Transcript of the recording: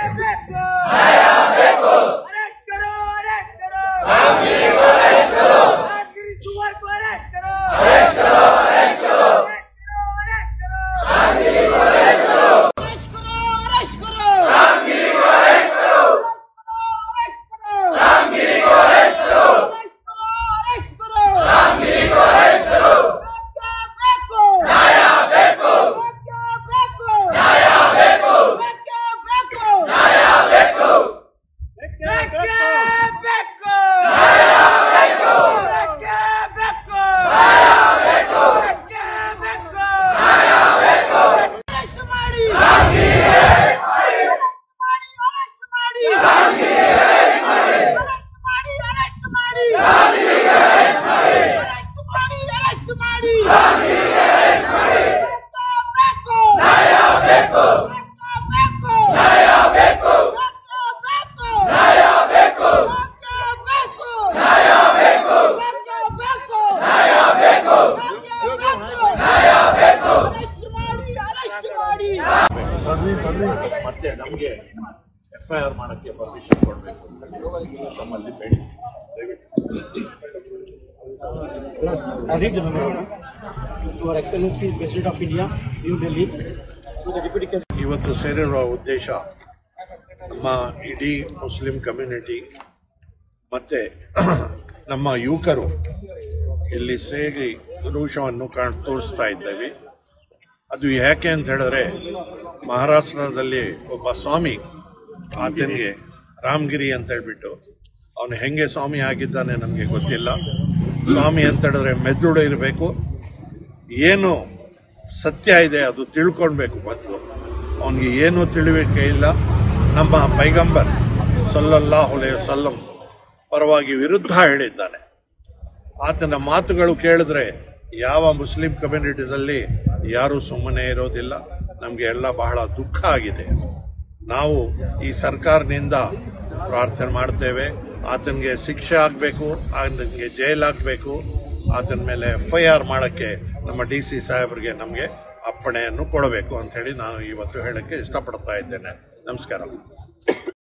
ಮತ್ತೆ ನಮಗೆ ಎಫ್ಐಆರ್ ಮಾಡಕ್ಕೆ ಪರ್ಮಿಷನ್ ಕೊಡಬೇಕು ಅಂತ ನಮ್ಮಲ್ಲಿ ಬೇಡಿ. Your Excellency President of India, New Delhi, to the Deputy. ಇವತ್ತು ಸೇರಿರುವ ಉದ್ದೇಶ ನಮ್ಮ ಇಡೀ ಮುಸ್ಲಿಂ ಕಮ್ಯುನಿಟಿ ಮತ್ತೆ ನಮ್ಮ ಯುವಕರು ಇಲ್ಲಿ ಸೇರಿ ರೋಷವನ್ನು ತೋರಿಸ್ತಾ ಇದ್ದೇವೆ. ಅದು ಯಾಕೆ ಅಂತ ಹೇಳಿದ್ರೆ ಮಹಾರಾಷ್ಟ್ರದಲ್ಲಿ ಒಬ್ಬ ಸ್ವಾಮಿ, ಆತನಿಗೆ ರಾಮಗಿರಿ ಅಂತ ಹೇಳ್ಬಿಟ್ಟು ಅವನು ಹೆಂಗೆ ಸ್ವಾಮಿ ಆಗಿದ್ದಾನೆ ನಮಗೆ ಗೊತ್ತಿಲ್ಲ. ಸ್ವಾಮಿ ಅಂತ ಹೇಳಿದ್ರೆ ಮೆದುಳು ಇರಬೇಕು, ಏನು ಸತ್ಯ ಇದೆ ಅದು ತಿಳ್ಕೊಳ್ಬೇಕು. ಮೊದಲು ಅವನಿಗೆ ಏನೂ ತಿಳಿವಿಕೆ ಇಲ್ಲ. ನಮ್ಮ ಪೈಗಂಬರ್ ಸಲ್ಲಲ್ಲಾಹು ಅಲೈಹಿ ವಸಲ್ಲಂ ಪರವಾಗಿ ವಿರುದ್ಧ ಹೇಳಿದ್ದಾನೆ. ಆತನ ಮಾತುಗಳು ಕೇಳಿದ್ರೆ ಯಾವ ಮುಸ್ಲಿಂ ಕಮ್ಯುನಿಟಿದಲ್ಲಿ ಯಾರೂ ಸುಮ್ಮನೆ ಇರೋದಿಲ್ಲ. ನಮಗೆ ಎಲ್ಲ ಬಹಳ ದುಃಖ ಆಗಿದೆ. ನಾವು ಈ ಸರ್ಕಾರದಿಂದ ಪ್ರಾರ್ಥನೆ ಮಾಡ್ತೇವೆ, ಆತನಿಗೆ ಶಿಕ್ಷೆ ಆಗಬೇಕು, ಆತನಿಗೆ ಜೈಲಾಗಬೇಕು, ಆತನ ಮೇಲೆ ಎಫ್ಐಆರ್ ಮಾಡೋಕ್ಕೆ ನಮ್ಮ DC ಸಾಹೇಬರಿಗೆ ನಮಗೆ ಅಪ್ಪಣೆಯನ್ನು ಕೊಡಬೇಕು ಅಂತ ಹೇಳಿ ನಾನು ಇವತ್ತು ಹೇಳಕ್ಕೆ ಇಷ್ಟಪಡ್ತಾ ಇದ್ದೇನೆ. ನಮಸ್ಕಾರ.